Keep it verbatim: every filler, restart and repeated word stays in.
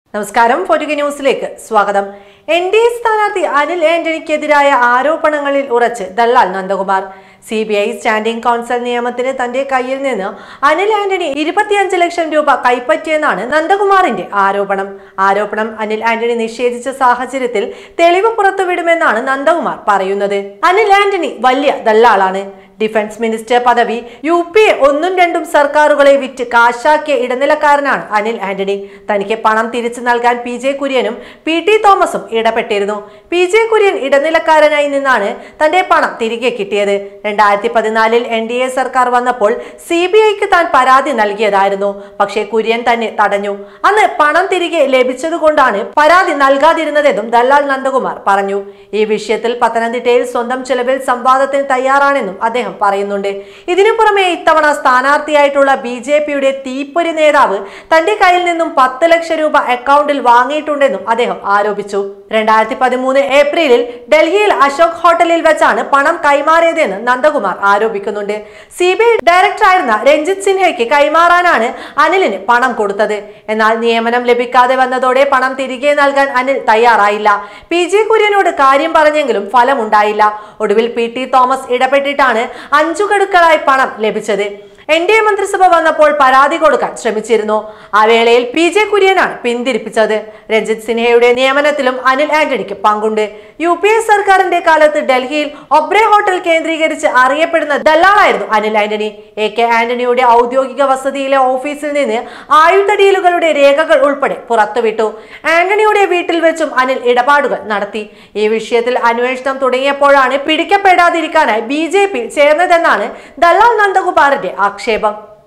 നമസ്കാരം ഫോർട്ടുഗ ന്യൂസിലേക്ക് സ്വാഗതം. എൻ ഡി എ സ്ഥാനാർത്ഥി അനിൽ ആന്റണിക്കെതിരായ ആരോപണങ്ങളിൽ ഉറച്ച് ദല്ലാൽ Nandakumar. C B I standing council നിയമത്തിന് തന്റെ കയ്യിൽ നിന്ന് അനിൽ ആന്റണി ഇരുപത്തിയഞ്ച് ലക്ഷം രൂപ കൈപ്പറ്റിയെന്നാണ് നന്ദകുമാറിന്റെ ആരോപണം. ആരോപണം അനിൽ ആന്റണി നിഷേധിച്ച സാഹചര്യത്തിൽ തെളിവ് പുറത്തുവിടുമെന്നാണ് നന്ദകുമാർ പറയുന്നത്. അനിൽ ആന്റണി വലിയ ദല്ലാളാണ്. ഡിഫൻസ് മിനിസ്റ്റർ പദവി യു പി എ ഒന്നും രണ്ടും സർക്കാരുകളെ വിറ്റ് കാശാക്കിയ ഇടനിലക്കാരനാണ് അനിൽ ആന്റണി. തനിക്ക് പണം തിരിച്ചു നൽകാൻ പി ജെ കുര്യനും പി ടി തോമസും ഇടപെട്ടിരുന്നു. പി ജെ കുര്യൻ ഇടനിലക്കാരനായി നിന്നാണ് തന്റെ പണം തിരികെ കിട്ടിയത്. രണ്ടായിരത്തി പതിനാലിൽ എൻ ഡി എ സർക്കാർ വന്നപ്പോൾ സി ബി ഐക്ക് താൻ പരാതി നൽകിയതായിരുന്നു. പക്ഷേ കുര്യൻ തന്നെ തടഞ്ഞു. അന്ന് പണം തിരികെ ലഭിച്ചതുകൊണ്ടാണ് പരാതി നൽകാതിരുന്നതെന്നും ദല്ലാൽ നന്ദകുമാർ പറഞ്ഞു. ഈ വിഷയത്തിൽ പത്തനംതിട്ടയിൽ സ്വന്തം ചെലവിൽ സംവാദത്തിന് തയ്യാറാണെന്നും അദ്ദേഹം പറയുന്നുണ്ട്. ഇതിനു പുറമെ ഇത്തവണ സ്ഥാനാർത്ഥിയായിട്ടുള്ള ബി ജെ പിയുടെ തീപ്പൊരി നേതാവ് തന്റെ കയ്യിൽ നിന്നും പത്ത് ലക്ഷം രൂപ അക്കൗണ്ടിൽ വാങ്ങിയിട്ടുണ്ടെന്നും അദ്ദേഹം ആരോപിച്ചു. രണ്ടായിരത്തി പതിമൂന്ന് ഏപ്രിലിൽ ഡൽഹിയിൽ അശോക് ഹോട്ടലിൽ വെച്ചാണ് പണം കൈമാറിയതെന്ന് നന്ദകുമാർ ആരോപിക്കുന്നുണ്ട്. സി ബി ഐ ഡയറക്ടറായിരുന്ന രഞ്ജിത് സിൻഹയ്ക്ക് കൈമാറാനാണ് അനിലിന് പണം കൊടുത്തത്. എന്നാൽ നിയമനം ലഭിക്കാതെ വന്നതോടെ പണം തിരികെ നൽകാൻ അനിൽ തയ്യാറായില്ല. പി ജെ കുര്യനോട് കാര്യം പറഞ്ഞെങ്കിലും ഫലമുണ്ടായില്ല. ഒടുവിൽ പി ടി തോമസ് ഇടപെട്ടിട്ടാണ് അഞ്ചു ഗഡുക്കളായി പണം ലഭിച്ചത്. എൻ ഡി എ മന്ത്രിസഭ വന്നപ്പോൾ പരാതി കൊടുക്കാൻ ശ്രമിച്ചിരുന്നു. ആ വേളയിൽ പി ജെ കുര്യനാണ് പിന്തിരിപ്പിച്ചത്. രഞ്ജിത് സിൻഹയുടെ നിയമനത്തിലും അനിൽ ആന്റണിക്ക് പങ്കുണ്ട്. യു പി എ സർക്കാരിന്റെ കാലത്ത് ഡൽഹിയിൽ ഒബ്രെ ഹോട്ടൽ കേന്ദ്രീകരിച്ച് അറിയപ്പെടുന്ന ദല്ലാളായിരുന്നു അനിൽ ആന്റണി. എ കെ ആന്റണിയുടെ ഔദ്യോഗിക വസതിയിലെ ഓഫീസിൽ നിന്ന് ആയുധ ഡീലുകളുടെ രേഖകൾ ഉൾപ്പെടെ പുറത്തുവിട്ടു. ആന്റണിയുടെ വീട്ടിൽ വെച്ചും അനിൽ ഇടപാടുകൾ നടത്തി. ഈ വിഷയത്തിൽ അന്വേഷണം തുടങ്ങിയപ്പോഴാണ് പിടിക്കപ്പെടാതിരിക്കാനായി ബി ജെ പി ചേർന്നതെന്നാണ് ദല്ലാൽ നന്ദകുമാറിന്റെ ആക്ഷേപം.